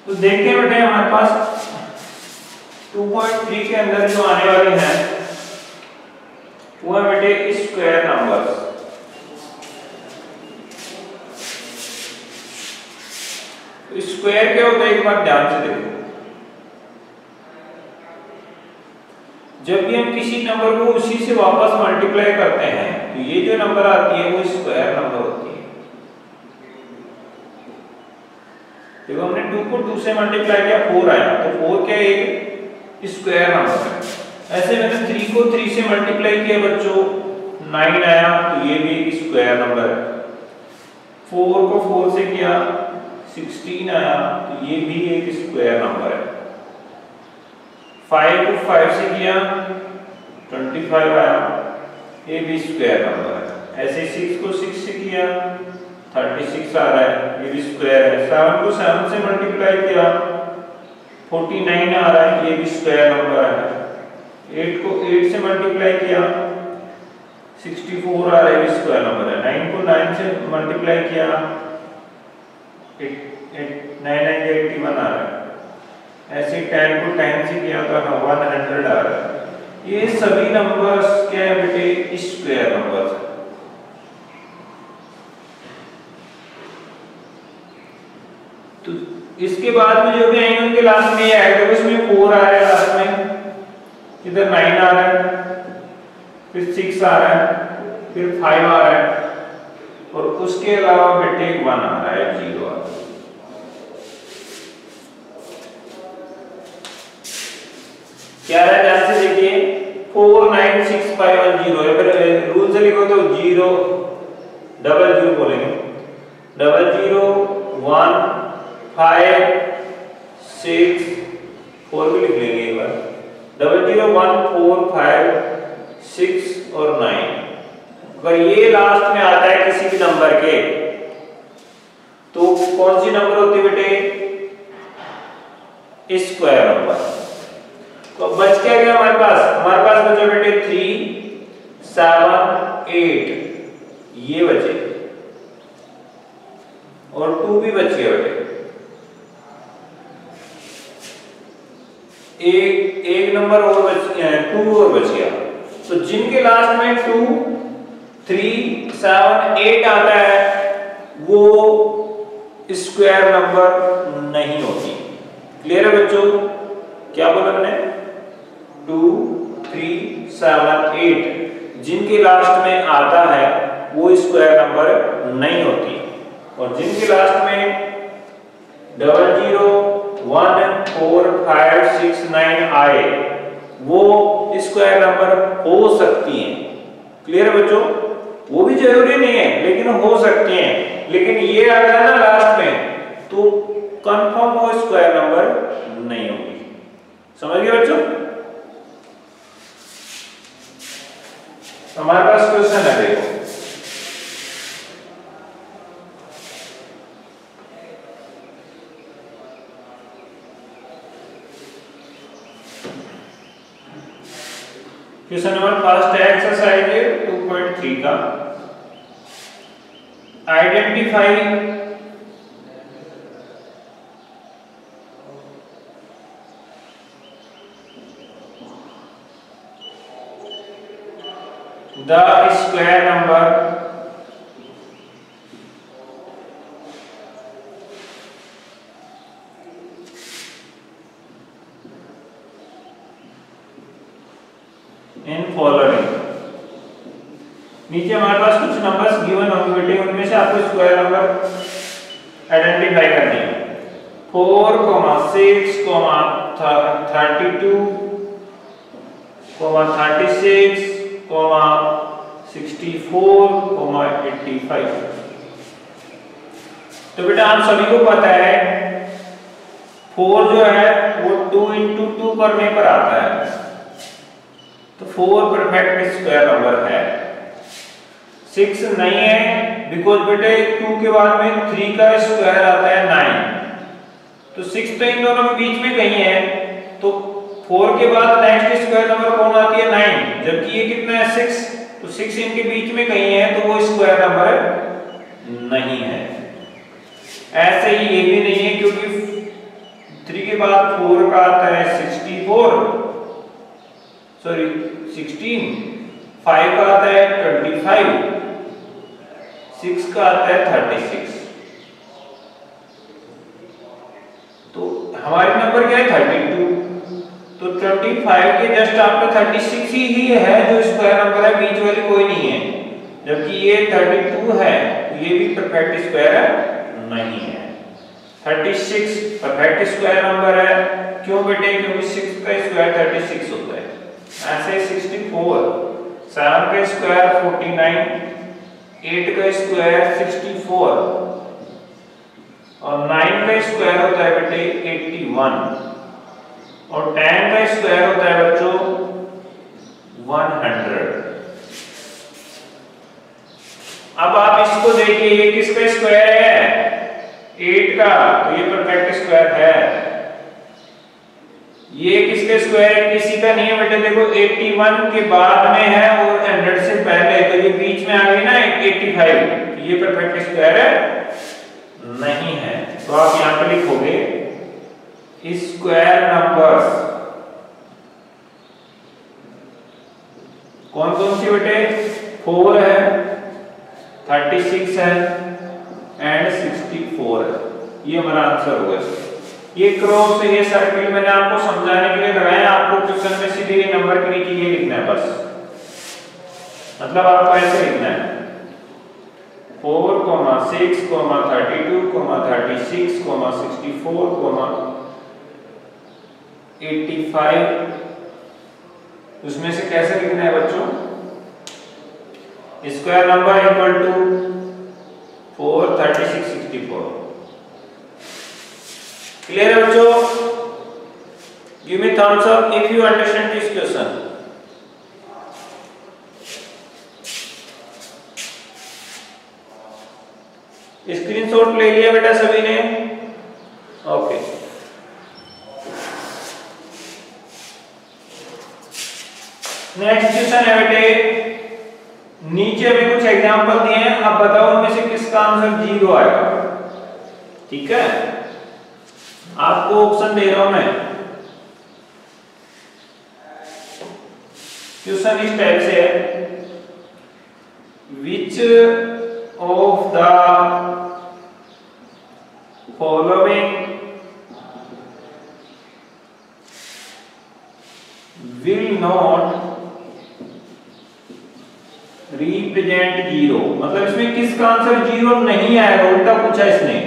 तो देखते हैं बेटे हमारे पास 2.3 के अंदर जो आने वाली है वो है बेटे स्क्वायर नंबर्स। स्क्वायर क्या होता है एक बार ध्यान से देखो, जब भी हम किसी नंबर को उसी से वापस मल्टीप्लाई करते हैं तो ये जो नंबर आती है वो स्क्वायर नंबर होती है। जब हमने 2 को 2 से मल्टीप्लाई किया 4 आया, तो 4 क्या एक स्क्वायर नंबर है। ऐसे मैंने 3 को 3 से मल्टीप्लाई किया बच्चों 9 आया, तो ये भी एक स्क्वायर नंबर है। 4 को 4 से किया 16 आया, तो ये भी एक स्क्वायर नंबर है। 5 को 5 से किया 25 आया, ये भी स्क्वायर नंबर है। ऐसे 6 को 6 से किया 36 आ रहा है, ये भी स्क्वायर है। 7 को 7 से मल्टीप्लाई किया 49 आ रहा है, ये भी स्क्वायर नंबर है। 8 को 8 से मल्टीप्लाई किया 64 आ रहा है, ये भी स्क्वायर नंबर है। 9 को 9 से मल्टीप्लाई किया 81 आ रहा है। ऐसे 10 को 10 से किया तो 100 आ रहा है। ये सभी नंबर्स क्या है बेटे स्क्वायर नंबर्स है। तो इसके बाद में जो भी आएंगे उनके लास्ट में ये आएगा, इसमें 4 आ रहा है लास्ट में, इधर 9 आ रहा है, फिर 6 आ रहा है, फिर 5 आ रहा है, और उसके अलावा बेटे 1 आ रहा है, 0 आ रहा है। क्या है ध्यान से देखिए 4 9 6 5 1 0 है। फिर रूल से लिखो तो 0 00 बोलेंगे 00 1 5 6 4 भी लिख लेंगे एक बार 00 1 4 5 6 और 9। अगर ये लास्ट में आता है किसी भी नंबर के तो कौन सी नंबर होती है बेटे स्क्वायर नंबर। तो बच क्या गया हमारे पास बचा बेटे 3 7 8 ये बचे और 2 भी बच गया बेटे। एक नंबर और बच गया, 2 और बच गया। तो जिनके लास्ट में 2 3 7 8 आता है वो स्क्वायर नंबर नहीं होती। क्लियर है बच्चों? क्या बोला मैंने 2 3 7 8 जिनके लास्ट में आता है वो स्क्वायर नंबर नहीं होती, और जिनके लास्ट में 00 1 4 5 6 9 आए वो स्क्वायर नंबर हो सकती हैं। क्लियर है बच्चों? वो भी जरूरी नहीं है लेकिन हो सकती हैं, लेकिन ये आ गया ना लास्ट में तो कंफर्म वो स्क्वायर नंबर नहीं होगी। समझ गए बच्चों? हमारे पास क्वेश्चन है देखो, क्वेश्चन नंबर फर्स्ट है एक्सरसाइज 2.3 का। Identify the square number in following. नीचे हमारे पास कुछ नंबर्स गिवन होंगे बेटे, उनमें से आपको स्क्वायर नंबर आइडेंटिफाई करनी है। 4 6 32 36 64 85। तो बेटा आप सभी को पता है 4 जो है वो 2 × 2 करने पर आता है, तो 4 परफेक्ट स्क्वायर नंबर है। 6 नहीं है बिकॉज बेटे 2 के बाद में 3 का स्क्वायर आता है 9, तो 6 तो इन दोनों के बीच में कहीं है, तो 4 के बाद नेक्स्ट स्क्वायर नंबर कौन आती है 9, जबकि ये कितना है 6, तो 6 इनके बीच में कहीं है तो वो स्क्वायर नंबर नहीं है। ऐसे ही ये भी नहीं है क्योंकि के बाद 4 का आता है 64, सॉरी 16, 5 का आता है 25, 6 का आता है 36। तो हमारे नंबर क्या है 32, तो 25 के जस्ट आफ्टर 36 ही है जो स्क्वायर नंबर है, बीच वाली कोई नहीं है। जबकि ये 32 है तो ये भी परफेक्ट स्क्वायर नहीं है। 36 परफेक्ट स्क्वायर नंबर है, क्यों बेटे? क्योंकि 6 का स्क्वायर 36 होता है। ऐसे 64, 7 का स्क्वायर 49, 8 का स्क्वायर 64 और 9 का स्क्वायर होता है बेटे 81 और 10 का स्क्वायर होता है बच्चों 100। अब आप इसको देखिए, ये किसका स्क्वायर है? 8 का, तो ये परफेक्ट स्क्वायर है। ये किसका स्क्वायर है? किसी का नहीं है बेटे। देखो 81 के बाद में है और 100 से पहले, तो ये बीच में आ गई ना 85, तो ये परफेक्ट स्क्वायर नहीं है। तो आप यहां पे लिखोगे स्क्वायर नंबर्स कौन कौन सी बेटे? 4 है, 36 है एंड 64 है। ये हमारा आंसर होगा। ये क्रॉस ये सर्किल मैंने आपको समझाने के लिए लगाया, आपको क्वेश्चन में सीधे ये नंबर के नीचे ये लिखना है बस। मतलब आपको ऐसे लिखना है 4, 6, 32, 36, 64, 85। उसमें से कैसे लिखना है बच्चों? Square number equal to 4, 36, 64। Clear है बच्चों? Give me thumbs up if you understand this question. Screenshot ले लिया बेटा सभी ने? ओके। नेक्स्ट क्वेश्चन है बेटे, नीचे अभी कुछ एग्जांपल दिए हैं, अब बताओ उनमें से किसका आंसर 0 आएगा। ठीक है, आपको ऑप्शन दे रहा हूं मैं। क्वेश्चन इस टाइप से है, which of the following will not represent 0। मतलब इसमें किसका आंसर 0 नहीं आएगा, उल्टा पूछा इसने।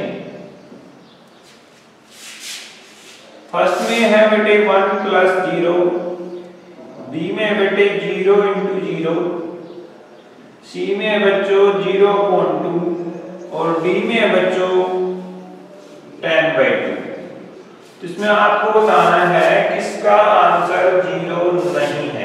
फर्स्ट में है बेटे 1 + 0, बी में है बेटे 0 × 0, सी में है बच्चों 0/2 और डी में है बच्चों 10/2। तो इसमें आपको बताना है किसका आंसर 0 नहीं है।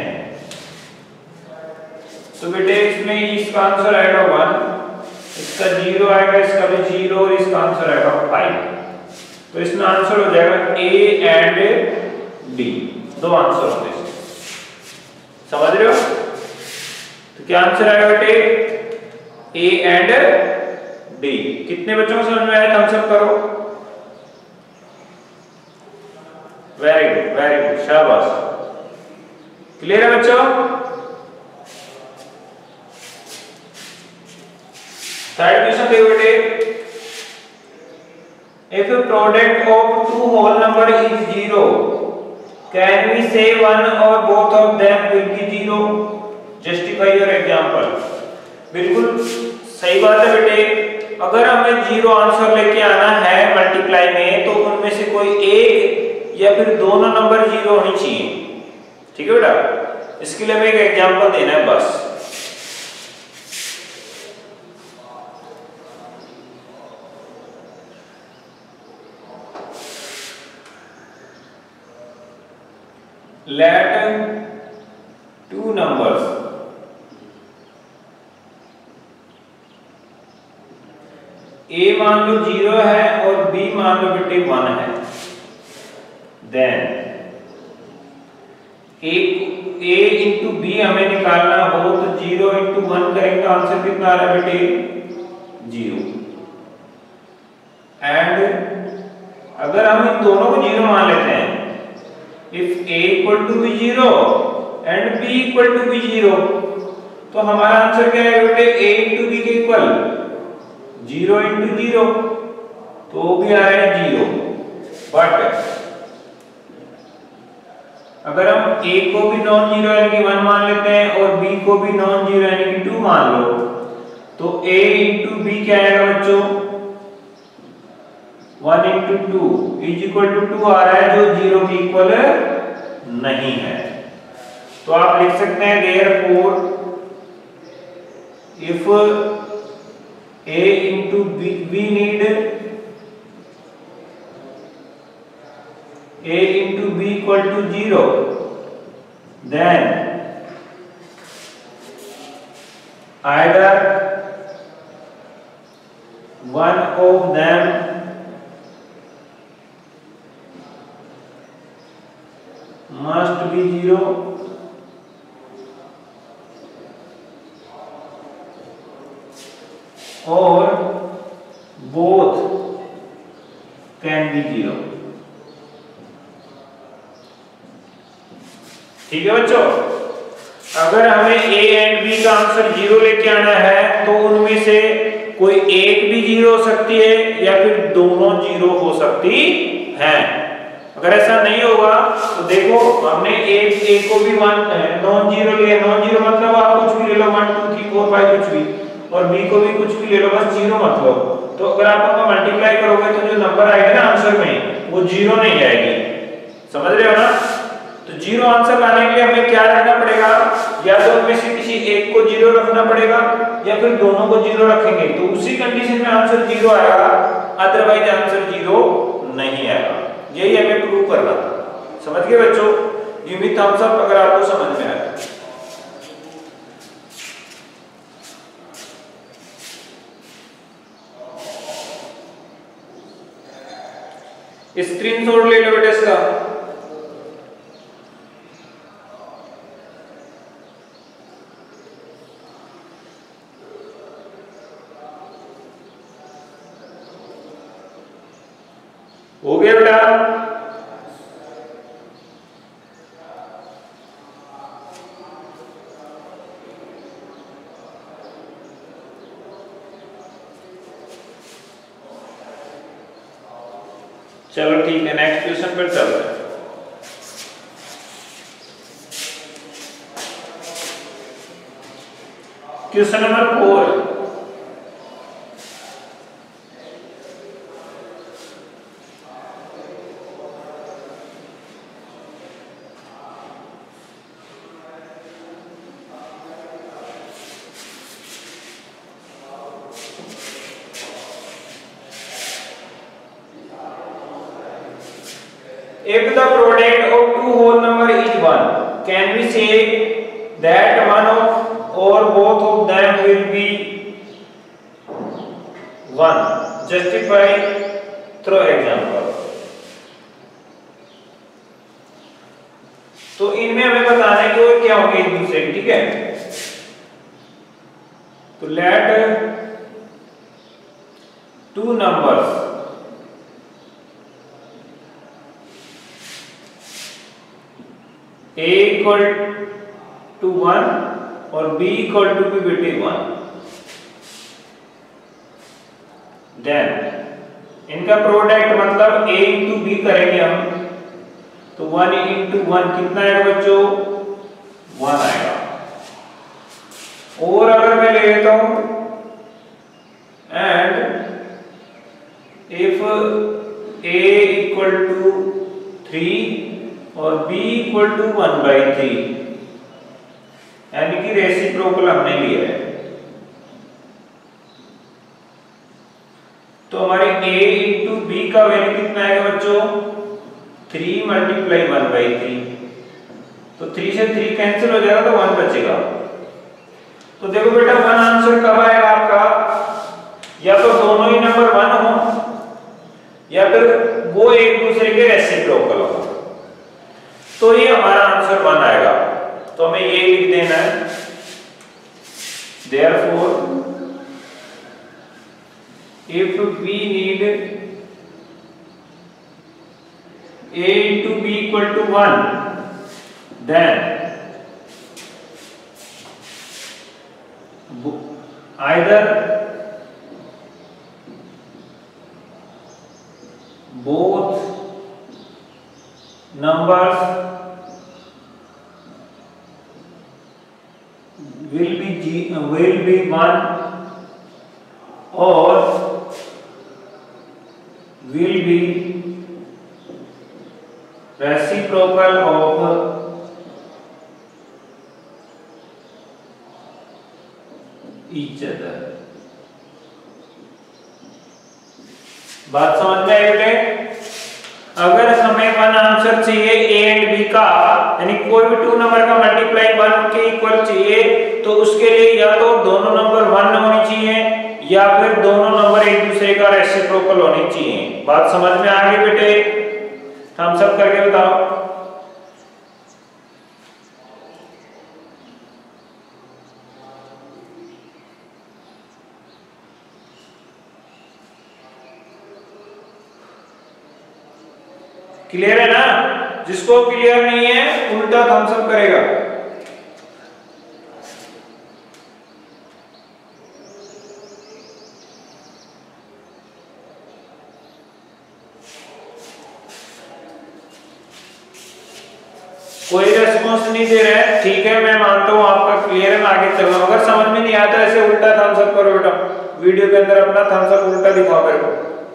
तो बेटे इसमें इसका आंसर आएगा 1, इसका 0 आएगा, इसका भी 0 और इसका आंसर आएगा 5। तो इसमें आंसर हो जाएगा ए एंड डी, दो आंसर होंगे। समझ रहे हो? तो क्या आंसर आएगा बेटे? A and D. कितने बच्चों को समझ में आया? थम्स अप करो। वेरी गुड, वेरी गुड, शाबाश। क्लियर है बच्चों? थर्ड क्वेश्चन देखो बेटे, if a product of two whole number is 0, can we say one or both of them will be 0? Justify your example। बिल्कुल सही बात है बेटे। अगर हमें 0 आंसर लेके आना है मल्टीप्लाई में, तो उनमें से कोई एक या फिर दोनों नंबर 0 होनी चाहिए। ठीक है बेटा, इसके लिए हमें एक एग्जांपल देना है बस। Let two numbers A मान लो 0 है और B मान लो बेटे 1 है। Then A into B हमें निकालना हो तो 0 into 1 करेंगे तो आंसर कितना आ रहा है बेटे? 0। And अगर हम इन दोनों को 0 मान लेते हैं, if a equal to B 0 and b equal to B 0, तो हमारा आंसर क्या है बेटे, a इंटू बी के इक्वल 0 इंटू 0, तो वो भी आ रहा है 0। बट अगर हम a को भी नॉन जीरो यानी कि 1 मान लेते हैं और b को भी नॉन जीरो यानी कि 2 मान लो, तो a इंटू बी क्या आएगा बच्चों, 1 इंटू 2 इज इक्वल टू 2 आ रहा है, जो 0 के इक्वल नहीं है। तो आप लिख सकते हैं therefore if a into B, we need a into b equal to 0, then either one of them must be 0 or both can be 0। ठीक है बच्चों, अगर हमें a एंड b का आंसर 0 लेके आना है तो उनमें से कोई एक भी 0 हो सकती है या फिर दोनों 0 हो सकती हैं। अगर ऐसा नहीं होगा तो देखो, हमने a को भी नॉन जीरो लिया, नॉन जीरो मतलब आप कुछ भी ले लो, 1 2 3 4 5 कुछ भी, और b को भी कुछ भी ले लो, बस 0 मत लो। तो अगर आप उनको मल्टीप्लाई करोगे तो जो नंबर आएगा ना आंसर में, वो 0 नहीं आएगी। समझ रहे हो ना? तो 0 आंसर लाने के लिए हमें क्या रखना पड़ेगा, या तो उनमें से किसी एक को 0 रखना पड़ेगा या फिर दोनों को 0 रखेंगे, तो उसी कंडीशन में आंसर 0 आएगा, अदरवाइज आंसर 0 नहीं आएगा। यही हमें प्रूव करना था। समझ गए बच्चों? गिव मी थम्स अप अगर आपको समझ में आया। स्क्रीनशॉट ले लो बेटा इसका। हो गया बेटा? चलो ठीक है, नेक्स्ट क्वेश्चन पर चलते हैं। Question number 4, if the product of two whole number is 1, can we say that one of or both of them will be 1? Justify through example। तो इनमें हमें बताना है कि वो क्या होंगे एक दूसरे के, ठीक है? तो let two numbers a equal to 1 और b इक्वल टू भी बेटे 1, देन इनका प्रोडक्ट मतलब a इंटू बी करेंगे हम, तो 1 इंटू 1 कितना आएगा बच्चों? 1 आएगा। और अगर मैं ले लेता हूं and if a equal to 3 और b इक्वल टू 1/3, यानी कि रेसिप्रोकल हमने लिया है, तो हमारे a इंटू बी का वैल्यू कितना आएगा बच्चों? 3 मल्टीप्लाई 1/3, तो 3 से 3 कैंसिल हो जाएगा तो 1 बचेगा। तो देखो बेटा 1 आंसर कब आएगा आपका, या तो दोनों ही नंबर 1 हो या फिर वो एक दूसरे के रेसिप्रोकल हो, तो ये हमारा आंसर 1 आएगा। तो हमें ये लिख देना है, therefore if we need a into b equal to 1, then either both numbers will be 1 or will be reciprocal of each other। बात समझ में आई बेटे? अगर हमें वन आंसर चाहिए ए एंड बी का, यानी कोई भी टू नंबर का मल्टीप्लाई 1 के इक्वल चाहिए, तो उसके लिए या तो दोनों नंबर 1 होनी चाहिए या फिर दोनों नंबर एक दूसरे का रेसिप्रोकल होनी चाहिए। बात समझ में आ गई बेटे? हम सब करके बताओ। क्लियर है ना? जिसको क्लियर नहीं है उल्टा थम्स अप करेगा। कोई रेस्पॉन्स नहीं दे रहा है, ठीक है, मैं मानता हूं आपका क्लियर है, मैं आगे चल रहा हूं। अगर समझ में नहीं आता ऐसे उल्टा थम्स अप करो बेटा, वीडियो के अंदर अपना थम्स अप उल्टा दिखाओ मेरे को।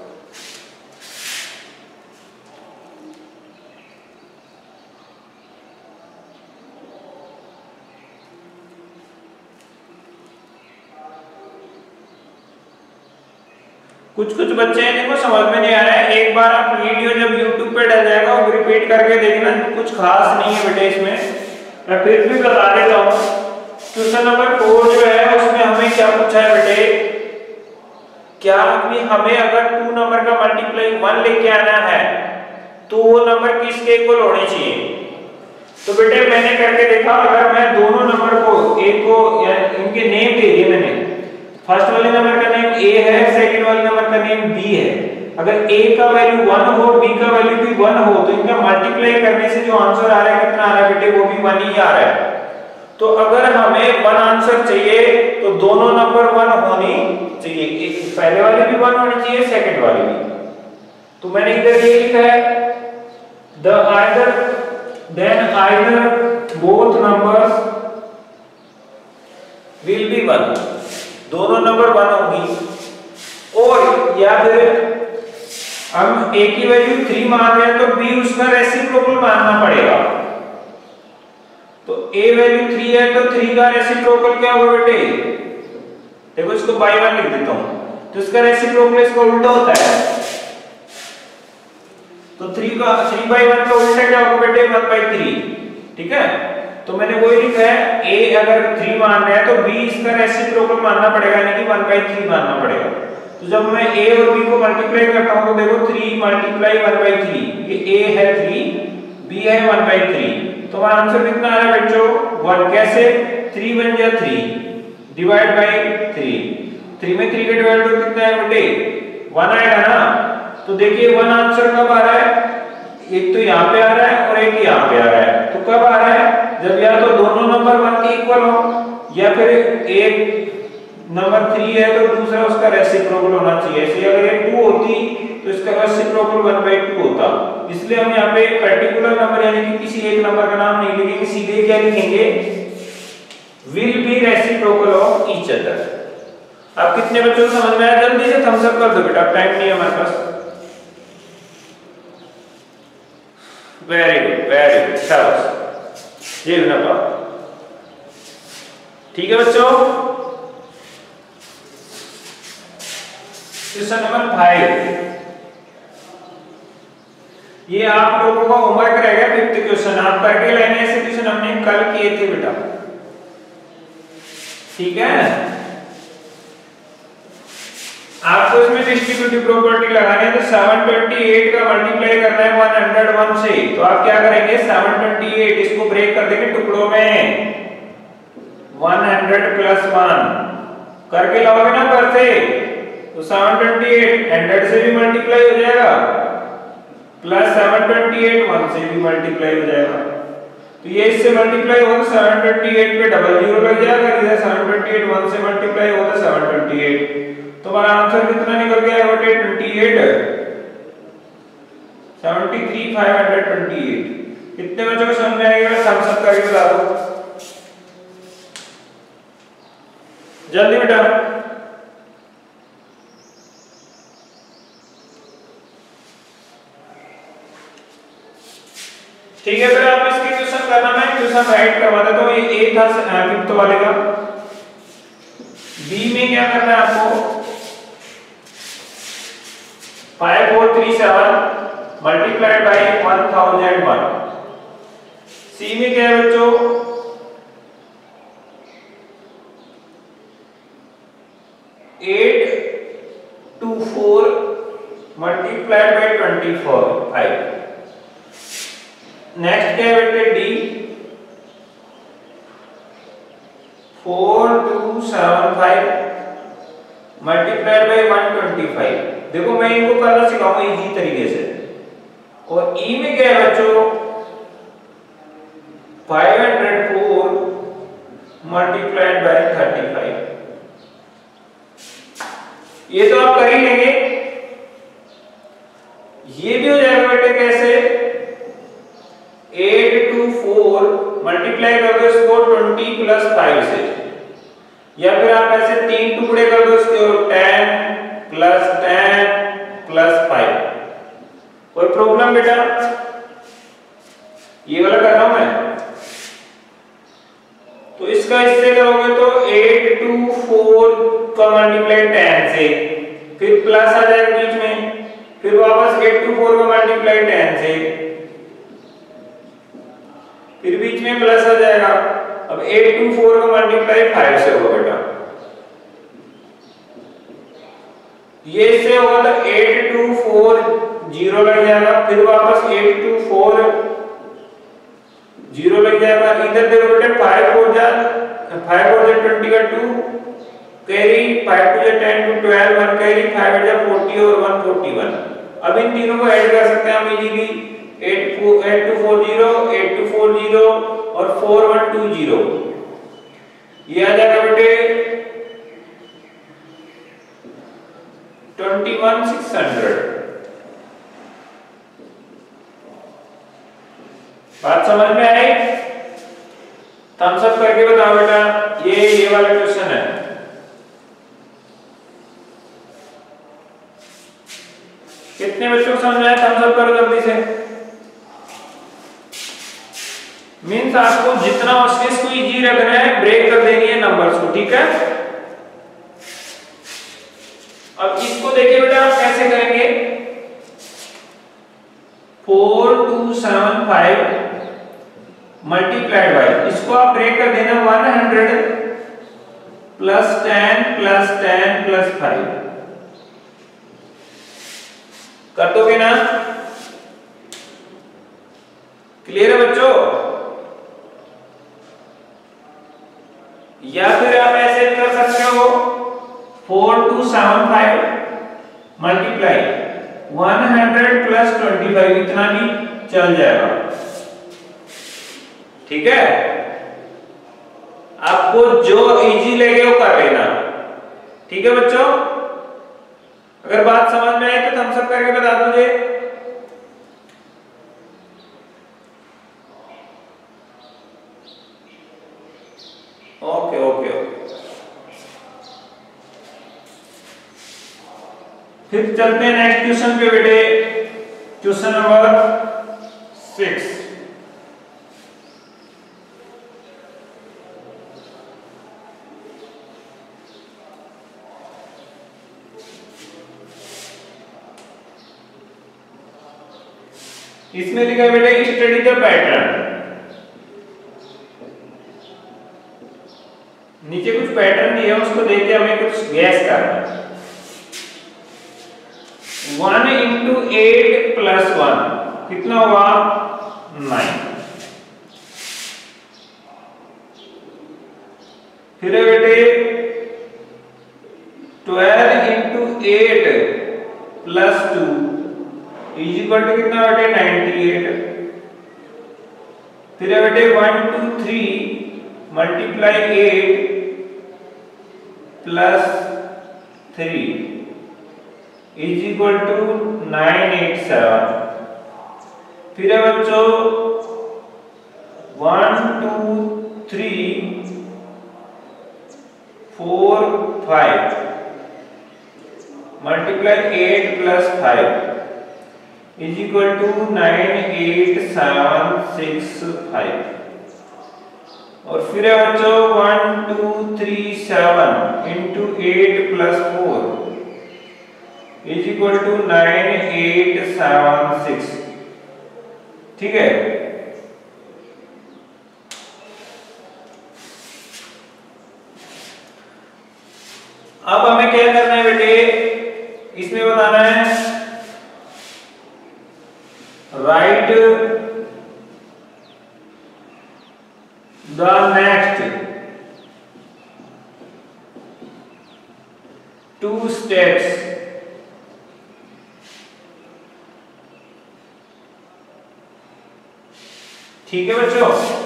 कुछ कुछ बच्चे हैं जिनको समझ में नहीं आ रहा है, एक बार आप वीडियो जब YouTube पे डल जाएगा वो रिपीट करके देखना, कुछ खास नहीं है बेटे इसमें। मैं फिर भी बता देता हूँ। क्वेश्चन नंबर 4 जो है उसमें हमें क्या पूछा है बेटे, क्या कि हमें अगर 2 नंबर का मल्टीप्लाई 1 लेके आना है तो वो नंबर किसके इक्वल होने चाहिए। तो बेटे मैंने करके देखा, अगर मैं दोनों नंबर को, एक को इनके नेम दे दिए मैंने, फर्स्ट वाले नंबर का नेम a है, सेकंड वाले नंबर का नेम b है। अगर a का वैल्यू 1 हो, b का वैल्यू भी 1 हो, तो इनका मल्टीप्लाई करने से जो आंसर आ रहा है कितना आ रहा है बेटे, वो भी 1 ही आ रहा है। तो अगर हमें 1 आंसर चाहिए तो दोनों नंबर 1 होनी चाहिए, एक पहले वाले भी 1 होनी चाहिए, सेकंड वाले भी। तो मैंने इधर ये लिखा है either both numbers will be 1, दोनों नंबर 1 होंगी। और या फिर हम a की वैल्यू 3 मान रहे हैं तो b उसका रेसिप्रोकल मानना पड़ेगा। तो a वैल्यू 3 है तो 3 का रेसिप्रोकल क्या होगा बेटे, देखो इसको बाय 1 लिख देता हूं, तो इसका रेसिप्रोकल इसका उल्टा होता है। तो 3/1 का उल्टा क्या होगा बेटे, 1/3, ठीक है। तो मैंने वही लिखा है, a अगर 3 मान रहे हैं तो b इसका रेसिप्रोकल मानना पड़ेगा, यानी कि 1/3 मानना पड़ेगा। तो जब मैं a और b को मल्टीप्लाई करता हूं तो देखो 3 मल्टीप्लाई 1/3, ये a है 3, b है 1/3, तो हमारा आंसर कितना आ रहा है बच्चों, 1। कैसे, 3 बन गया 3 डिवाइड बाय 3, 3 में 3 का डिवाइड तो कितना है बेटे, 1 आएगा ना। तो देखिए 1 आंसर कब आ रहा है, एक तो यहाँ पे आ रहा है और एक यहाँ पे आ रहा है। तो कब आ रहा है, जब या तो दोनों नंबर 1 के इक्वल हो, या फिर एक नंबर 3 है तो दूसरा उसका रेसिप्रोकल होना चाहिए। ऐसे अगर ये 2 होती तो इसका रेसिप्रोकल 1/2 होता। इसलिए हम यहाँ पे पर्टिकुलर नंबर यानी कि किसी एक नंबर का नाम नहीं लिखेंगे, सीधे क्या लिखेंगे, will be reciprocal of each other. अब कितने बच्चों को समझ में आया, जल्दी से थम्स अप कर दो बेटा, टाइम नहीं है हमारे पास। वेरी गुड, शाबाश, ये ना बात, ठीक है बच्चों। क्वेश्चन नंबर 5, ये आप लोगों का होमवर्क रहेगा, 5th क्वेश्चन आप करके लाएंगे। ऐसे क्वेश्चन हमने कल किए थे बेटा, ठीक है। आपको इसमें डिस्ट्रीब्यूटिव प्रॉपर्टी लगानी है, तो 728 का मल्टीप्लाई करना है 101 से। तो आप क्या करेंगे, 728 इसको ब्रेक कर देंगे टुकड़ों में, 100 + 1 करके लाओगे ना घर से, तो 728 100 से भी मल्टीप्लाई हो जाएगा प्लस 728 1 से भी मल्टीप्लाई हो जाएगा, तो ये इससे मल्टीप्लाई हो तो 728 पे डबल जीरो लग जाएगा, इधर 728 1 से मल्टीप्लाई हो तो 728, तो हमारा आंसर कितना निकल गया? 28 73528। कितने बच्चों को समझ में आएगा? थम्स अप करके बता दो जल्दी बेटा। ठीक है, फिर आप इसकी ट्यूशन करना, मैं ट्यूशन राइट करवा देता हूँ। ये ए था फिफ्थ वाले का। बी में क्या करना है आपको? 5437 मल्टीप्लाइड बाई 1001। सी में क्या है बच्चों? 824 मल्टीप्लाइड बाई 25। नेक्स्ट क्या है बेटे? D 4275 multiplied by 125। देखो मैं इनको करना सिखाऊंगा इजी तरीके से। और ई में क्या है बच्चों? 504 मल्टीप्लाइड बाई 35। ये तो आप कर ही लेंगे। ये भी हो जाएगा बेटे कैसे? 824 मल्टीप्लाई कर दो इसको 20 प्लस 5 से, या फिर आप ऐसे तीन टुकड़े कर दो इसके, 10 प्लस 10 प्लस 5। कोई प्रॉब्लम बेटा? ये वाला कर रहा हूं मैं, तो इसका इससे करोगे तो 824 का मल्टीप्लाई 10 से, फिर प्लस आ जाएगा बीच में, फिर वापस 824 का मल्टीप्लाई 10 से, फिर बीच में प्लस आ जाएगा। अब 824 का मल्टीप्लाई 5 से होगा बेटा। ये इससे होगा तो 824 लग जाएगा, फिर वापस 824 0 लग जाएगा। इधर देखो बेटे 5 4 जा 20 का 2 कैरी, 5 2 जा 10 2 12 1 कैरी, 5 जा 40 और 1 41। अब इन तीनों को ऐड कर सकते हैं हम इजीली। 8240 8240 और 4120, ये आ जाएगा बेटे 21600। बात समझ में आई? थम्स अप करके बताओ बेटा। ये वाला क्वेश्चन है। कितने बच्चों को समझ आया? थम्स अप करो जल्दी से। मीन्स आपको जितना हो सके इसको इजी रखना है, ब्रेक कर देनी है नंबर्स को, ठीक है? अब इसको देखिए बेटा आप कैसे करेंगे। 4275 मल्टीप्लाइड बाई, इसको आप ब्रेक कर देना 100 प्लस 10 प्लस 10 प्लस 5। कर दोगे ना? क्लियर है बच्चों? या फिर आप ऐसे कर सकते हो 4275 मल्टीप्लाई 100 प्लस 25, इतना भी चल जाएगा, ठीक है? आपको जो इजी लगे वो कर लेना, ठीक है बच्चों? अगर बात समझ में आए तो थम्स अप करके बता दीजिए। Okay okay okay. फिर चलते हैं नेक्स्ट क्वेश्चन पे बेटे। Question number 6। इसमें लिखा है बेटे स्टडी द पैटर्न। नीचे कुछ पैटर्न दिए हैं, उसको देख के हमें कुछ गैस करना है। 1 into 8 plus 1 कितना हुआ? 9। फिर है बेटे 12 into 8 plus 2 is equal to कितना बेटे 98। फिर है बेटे 1 2 3 multiply 8 plus 3 is equal to 987। फिर है बच्चों 1 2 3 4 5 multiply 8 plus 5 is equal to 98765। और फिर है बच्चों 1 2 3 7 into 8 plus 4 is equal to 9876। ठीक है। अब हमें क्या करना है बेटे, इसमें बताना है राइट द नेक्स्ट 2 स्टेप्स। ठीक है बच्चों,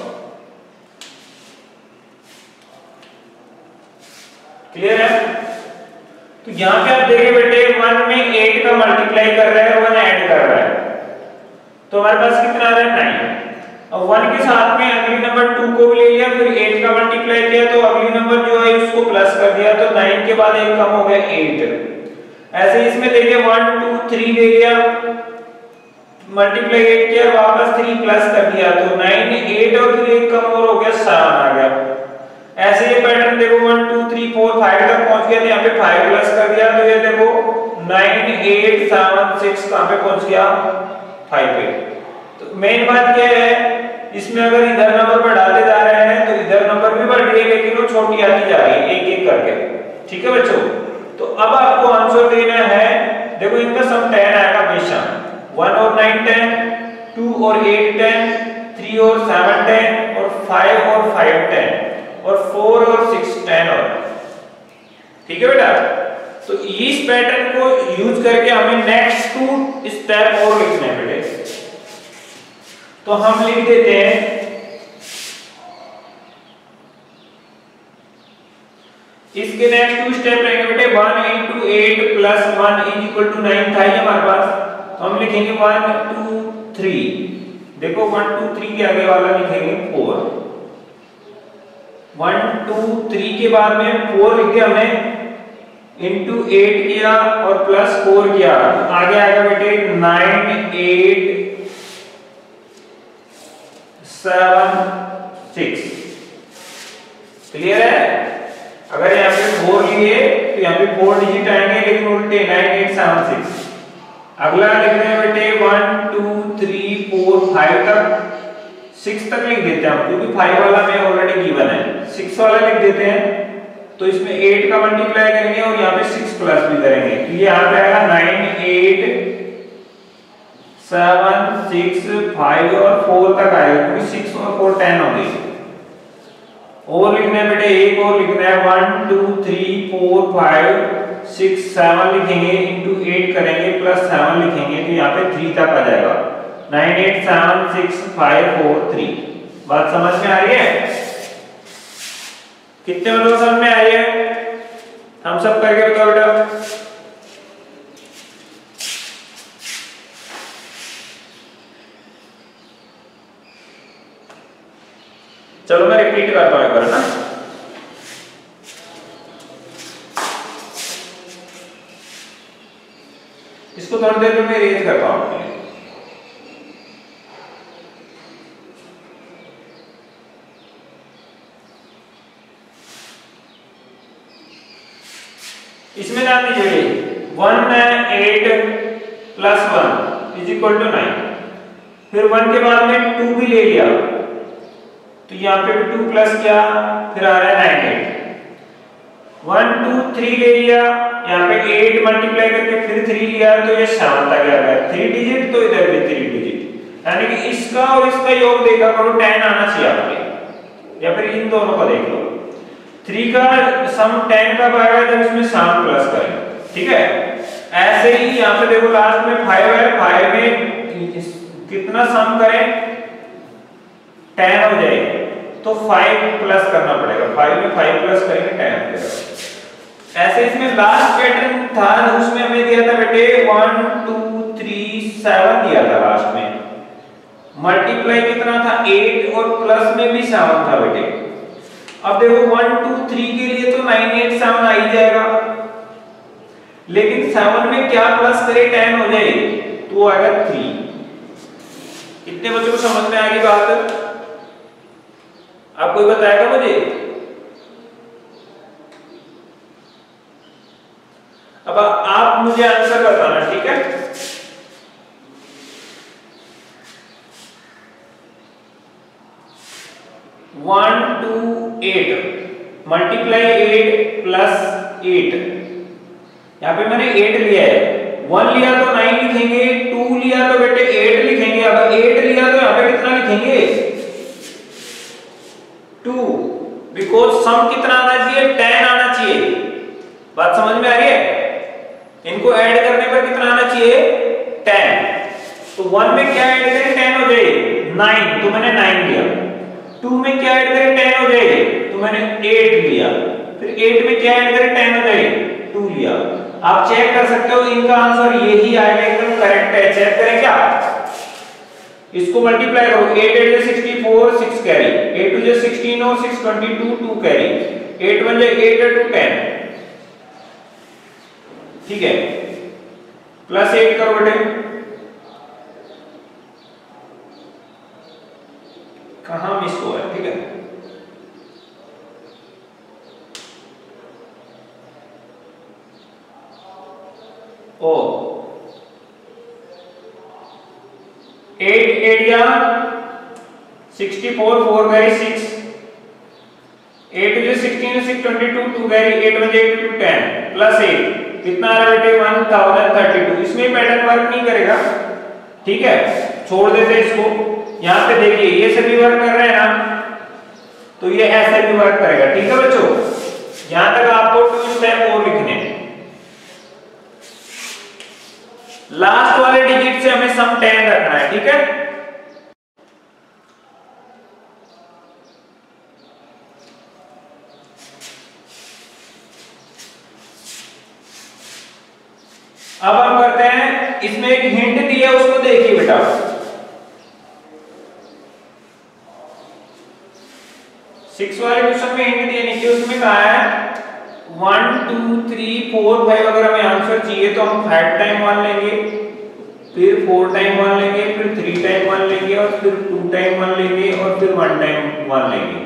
क्लियर है। तो यहां पे आप देखिए बेटे 1 में 8 का मल्टीप्लाई कर रहा है, 1 ऐड कर रहा है, तो हमारे पास कितना आ रहा है 9। अब 1 के साथ में अगली नंबर 2 को भी ले लिया, फिर 8 का मल्टीप्लाई किया तो अगली नंबर जो है उसको प्लस कर दिया, तो 9 के बाद एक कम हो गया 8। ऐसे इसमें देखिए 1 2 3 ले लिया, मल्टीप्लाई 8 किया, वापस 3 प्लस कर दिया, तो 9 8 और फिर एक कम और हो गया 7 आ गया। ऐसे ये पैटर्न देखो 1 2 3 4 5 तक पहुंच गया, तो यहाँ पे 5 प्लस कर दिया, तो ये देखो 9876 कहां पे पहुंच गया 5 पे। तो मेन बात क्या है, इसमें अगर इधर नंबर बढ़ाते जा रहे हैं तो इधर नंबर भी बढ़ रही है, लेकिन वो छोटी आती जा रही है एक एक करके। ठीक है बच्चों, तो अब आपको आंसर देना है, देखो इनका सम 10 आएगा हमेशा, 1 और 9 10, 2 और 8 10, 3 और 7 10, और 5 और 5 10, और 4 और 6 10 और। ठीक है बेटा, तो इस पैटर्न को यूज करके हमें नेक्स्ट 2 स्टेप और लिखने हैं बेटे। तो हम लिख देते हैं इसके नेक्स्ट 2 स्टेप रहेंगे बेटे 1 into 8 plus 1 is equal to 9 था ये हमारे पास, तो हम लिखेंगे 1 2 3। देखो 1 2 3 के आगे वाला लिखेंगे 4। 1 2 3 के बाद में 4 लिख दिया हमने, इंटू 8 किया और प्लस 4 किया, आगे आएगा बेटे 9 8 7 6। क्लियर है। अगर यहाँ पे 4 लिए तो यहाँ पे 4 डिजिट आएंगे, लेकिन उल्टे 9 8 7 6। अगला लिख रहे हैं बेटे 1 2 3 4 5 तक, 6 तक लिख देते हैं हम, क्योंकि 5 वाला में ऑलरेडी गिवन है, 6 वाला लिख देते हैं। तो इसमें 8 का मल्टीप्लाई करेंगे और यहाँ पे 6 प्लस भी करेंगे, तो ये यहाँ पे आएगा 9 8 7 6 5 और 4 तक आएगा, क्योंकि 6 और 4 10 हो गई। और लिखना है बेटे, एक और लिखना है 1 2 3 4 5 6 7 लिखेंगे, इंटू 8 करेंगे प्लस 7 लिखेंगे, तो यहाँ पे 3 तक आ जाएगा, 9 8 7 6 5 4 3। बात समझ में आ रही है? कितने मतलब समझ में आ रही है? हम सब करके बताओ बेटा। चलो मैं रिपीट करता हूं एक बार ना। इसको थोड़ी देर में रेज करता हूं। इसमें ध्यान दीजिए 1 8 प्लस 1 इज इक्वल टू 9। फिर 1 के बाद में 2 भी ले लिया, तो यहाँ पे भी 2 प्लस किया, फिर आ रहा है 9 8। 1 2 3 ले लिया, यहाँ पे 8 मल्टीप्लाई करके फिर 3 लिया, तो ये 7 तक आ गया 3 डिजिट, तो इधर भी 3 डिजिट, यानी कि इसका और इसका योग देखा करो 10 आना चाहिए आपके, या फिर इन दोनों का देख लो। 3 का सम 10 कब आएगा, जब इसमें 7 प्लस करेंगे। ठीक है, ऐसे ही यहाँ पे देखो लास्ट में 5 है, 5 में कितना सम करें 10 हो जाए तो 5 प्लस करना पड़ेगा, 5 में 5 प्लस करेंगे 10 हो जाएगा। ऐसे इसमें लास्ट पैटर्न था उसमें हमें दिया था बेटे 1 2 3 7 दिया था लास्ट में, मल्टीप्लाई कितना था 8 और प्लस में भी 7 था बेटे। अब देखो 1 2 3 के लिए तो 9 8 7 आ ही जाएगा, लेकिन 7 में क्या प्लस करे 10 हो जाए तो आएगा 3। कितने बच्चों को समझ में आ गई बात? आप कोई बताएगा मुझे? अब आप मुझे आंसर बताना, ठीक है? वन टू 8 मल्टीप्लाई 8 प्लस 8, यहां पे मैंने 8 लिया है, 1 लिया तो 9 लिखेंगे, 2 लिया तो बेटे 8 लिखेंगे। अब 8 लिया तो यहां पे कितना लिखेंगे 2, बिकॉज सम कितना आना चाहिए 10 आना चाहिए। बात समझ में आ रही है? इनको ऐड करने पर कितना आना चाहिए 10। तो 1 में क्या ऐड करें 10 हो जाए 9, तो मैंने 9 लिया। 2 में क्या ऐड करें 10 हो जाए तो मैंने 8 लिया। फिर 8 में क्या ऐड करें 10 हो जाए 2 लिया। आप चेक कर सकते हो इनका आंसर यही आएगा, एकदम करेक्ट है। चेक करें क्या? इसको मल्टीप्लाई करो, 8 8 से 64 6 कैरी, 8 2 से 16 और 6 22 2 कैरी, 8 1 से 8 2 10, ठीक है। प्लस 8 करो बेटे, कहां मिस हुआ है, ठीक है। ओ 8 8 या 64 4 कैरी 6, 8 2 से 16 6 22 2 कैरी, 8 1 से 8 2 10 प्लस 8 कितना आ रहा है बेटे 1032। इसमें पैटर्न वर्क नहीं करेगा, ठीक है, छोड़ देते इसको। यहां पे देखिए ये सभी वर्क कर रहे हैं ना, तो ये ऐसे भी वर्क करेगा, ठीक है बच्चों। यहां तक आपको 2 स्टेप और लिखने हैं। लास्ट वाले डिजिट से हमें सम 10 रखना है, ठीक है। अब हम करते हैं, इसमें एक हिंट दी है उसको देखिए बेटा। सिक्स वाले क्वेश्चन में हिंट दिए नीचे, उसमें कहा है 1 2 3 4 5 अगर हमें आंसर चाहिए तो हम 5 टाइम 1 लेंगे, फिर 4 टाइम 1 लेंगे, फिर 3 टाइम 1 लेंगे, और फिर 2 टाइम 1 लेंगे, और फिर 1 टाइम 1 लेंगे।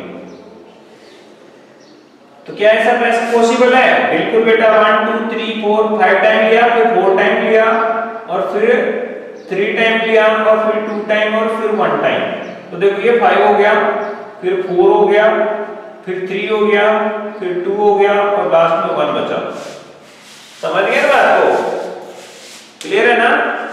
तो क्या ऐसा पॉसिबल है? बिल्कुल बेटा। 1 2 3 4 5 टाइम लिया, फिर 4 टाइम लिया, और फिर 3 टाइम लिया, और फिर 2 टाइम, और फिर 1 टाइम। तो देखो ये 5 हो गया, फिर 4 हो गया, फिर 3 हो गया, फिर 2 हो गया, और लास्ट में 1 बचा। समझ गए ना बात को? क्लियर है ना?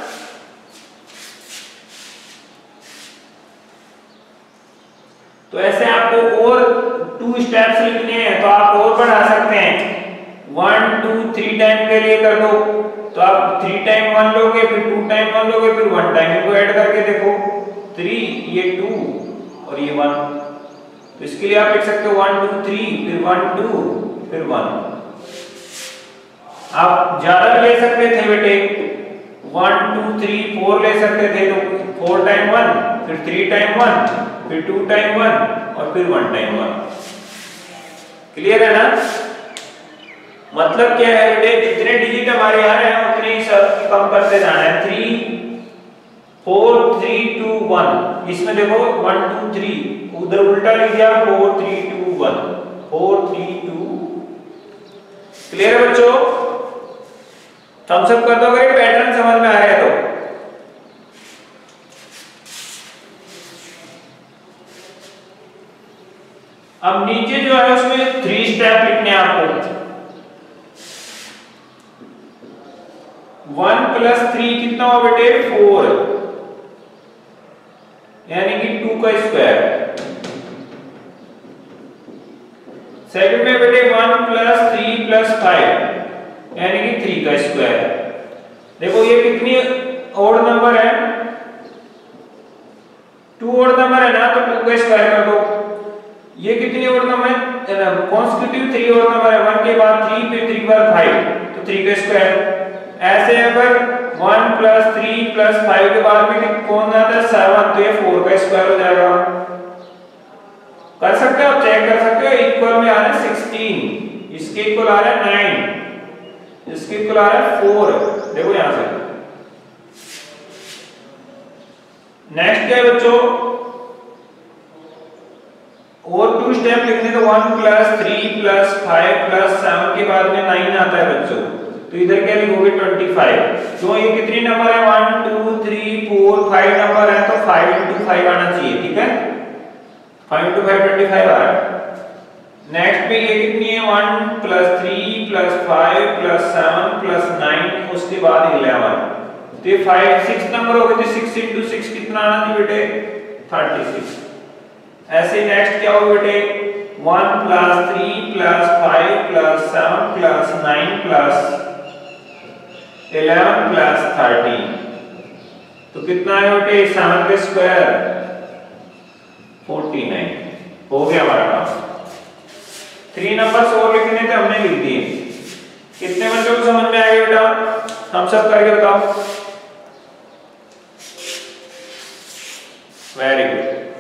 तो ऐसे आपको और 2 स्टेप्स लिखने हैं, तो आप और बढ़ा सकते हैं। 1 2 3 टाइम के लिए कर दो, तो आप 3 टाइम 1 लोगे, फिर 2 टाइम 1 लोगे, फिर 1 टाइम। इनको ऐड करके देखो, 3 ये 2 और ये 1। तो इसके लिए आप लिख सकते हो 1 2 3, फिर 1 2, फिर 1। आप ज्यादा भी ले सकते थे बेटे, 1 2 3 4 ले सकते थे, तो 4 टाइम 1, फिर 3 टाइम 1, फिर 2 टाइम 1, और फिर 1 टाइम 1। क्लियर है ना? मतलब क्या है बेटे, जितने डिजिट हमारे आ रहे हैं उतने ही सब कम करते जाना है। 3 4 3 2 1, इसमें देखो 1 2 3, उधर उल्टा लिख दिया 4 3 2 1, 4 3 2। क्लियर है बच्चों? थम्स अप कर दो अगर पैटर्न समझ में आ रहा है तो। अब नीचे जो है उसमें 3 स्टेप लिखने हैं आपको। 1 प्लस 3 कितना हो बेटे 4, यानी कि 2 का स्क्वायर। सेकंड में बेटे 1 प्लस 3 प्लस 5, यानी कि 3 का स्क्वायर। देखो ये कितनी ओड नंबर है, 3 और नंबर है, 1 के बाद 3 फिर 3 के बाद 5 तो 3 का स्क्वायर। ऐसे अगर 1 प्लस 3 प्लस 5 के बाद में कौन आता है 7 तो ये 4 का स्क्वायर हो जाएगा। कर सकते हो आप, चेक कर सकते हो। इक्वल में आ रहा है 16, इसके इक्वल आ रहा है 9, इसके इक्वल आ रहा है 4। देखो यहां से नेक्स्ट क्या है बच्चों, और 2 स्टेप लिखने तो 1 प्लस 3 प्लस 5 प्लस 7 के बाद में 9 आता है बच्चों, तो इधर क्या लिखोगे 25। तो ये कितने नंबर है 1 2 3 4 5 नंबर है, तो 5 into 5 आना चाहिए, ठीक है। 5 into 5 25 आ रहा है। नेक्स्ट पे ये कितनी है 1 प्लस 3 प्लस 5 प्लस 7 प्लस 9 उसके बाद 11, तो ये 5 6 नंबर हो गए, तो 6 into 6 कितना आना चाहिए बेटे 36। ऐसे नेक्स्ट क्या होगा बेटे 1 plus 3 plus 5 plus 7 plus 9 plus 11 plus 13, तो कितना है बेटे 7 का स्क्वायर 49। हो गया हमारा काम। 3 नंबर्स और लिखने थे, हमने लिख दिए। कितने बच्चों को समझ में आ गया बेटा, हम सब करके बताओ। Very good.